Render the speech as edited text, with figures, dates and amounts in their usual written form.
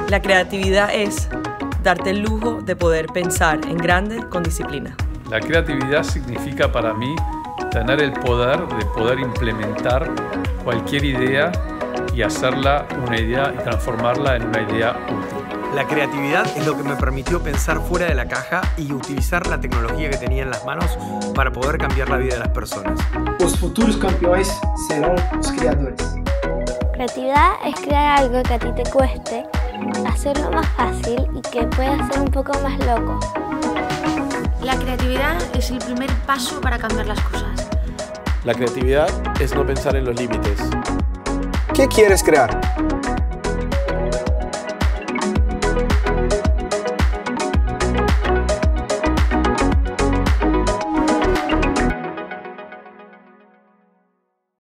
La creatividad es darte el lujo de poder pensar en grande con disciplina. La creatividad significa para mí tener el poder de poder implementar cualquier idea y hacerla una idea y transformarla en una idea útil. La creatividad es lo que me permitió pensar fuera de la caja y utilizar la tecnología que tenía en las manos para poder cambiar la vida de las personas. Os futuros campeões serão os criadores. Creatividad es crear algo que a ti te cueste, hacerlo más fácil y que pueda ser un poco más loco. La creatividad es el primer paso para cambiar las cosas. La creatividad es no pensar en los límites. ¿Qué quieres crear?